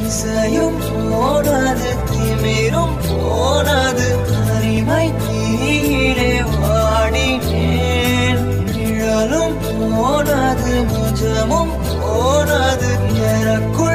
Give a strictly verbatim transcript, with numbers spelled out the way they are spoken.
இசையும் போனது திமிரும் போனது தனிமை தீயிலே வாடினேன் நிழலும் போனது நிஜமும் போனது எனக்கும்